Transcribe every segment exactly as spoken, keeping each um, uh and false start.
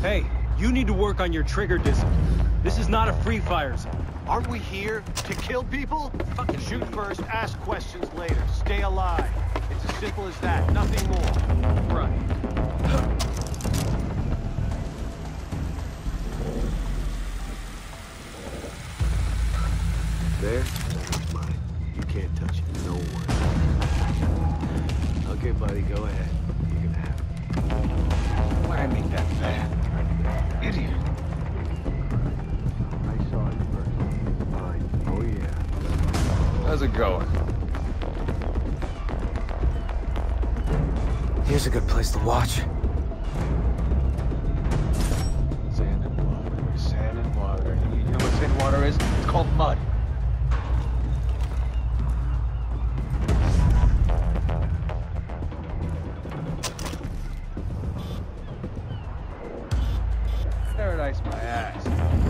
Hey, you need to work on your trigger discipline. This is not a free fire zone. Aren't we here to kill people? Fucking shoot first, ask questions later. Stay alive. It's as simple as that, nothing more. Right. There? That's mine. You can't touch it. No worries. Okay, buddy, go ahead. You can have it. Why'd I make that bad? Idiot. I saw it first. Fine. Oh, yeah. How's it going? Here's a good place to watch. Sand and water, sand and water. You know what sand and water is? It's called mud. Paradise my ass.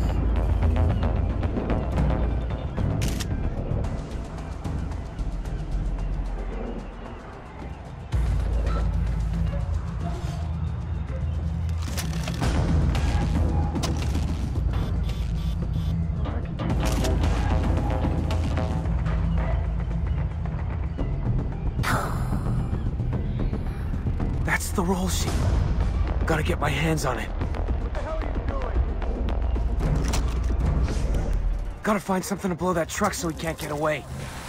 That's the roll sheet. Gotta get my hands on it. What the hell are you doing? Gotta find something to blow that truck so he can't get away.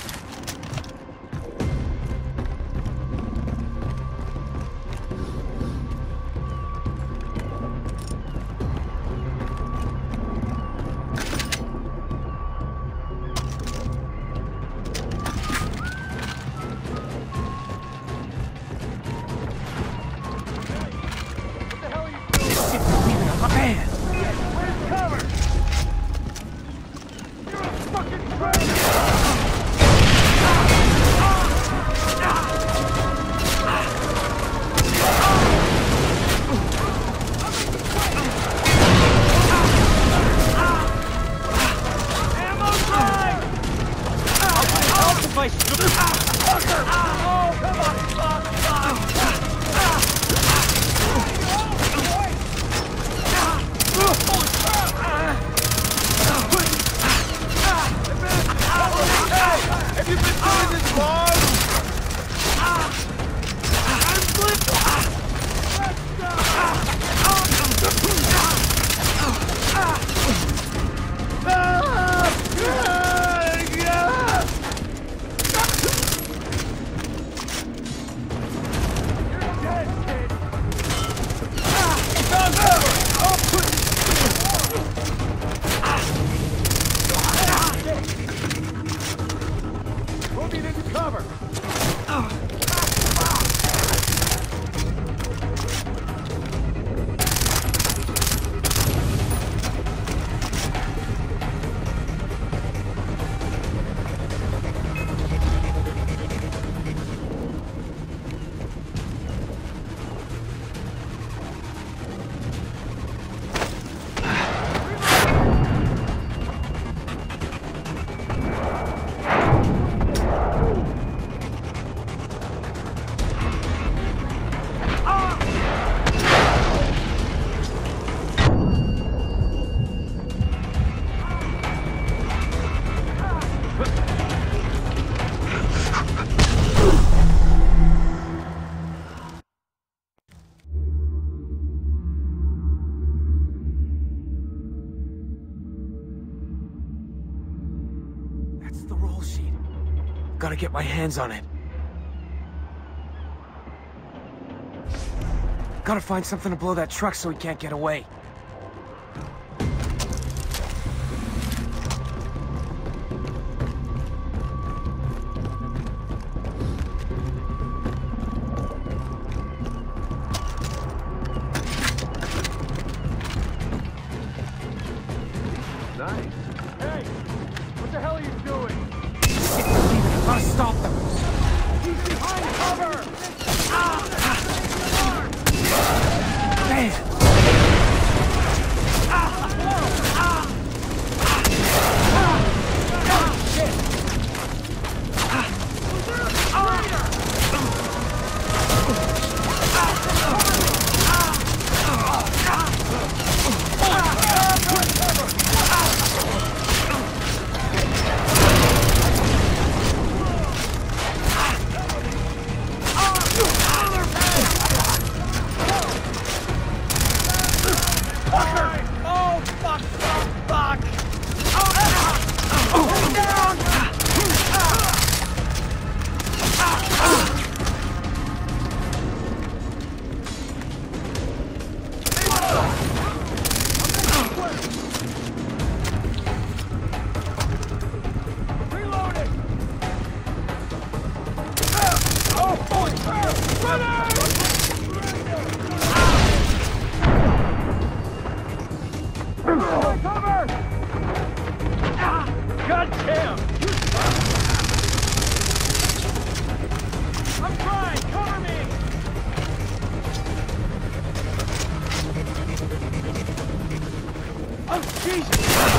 Gotta get my hands on it. Gotta find something to blow that truck so he can't get away. Nice. Hey! What the hell are you doing? Gotta stop them! He's behind cover! Man! Jesus!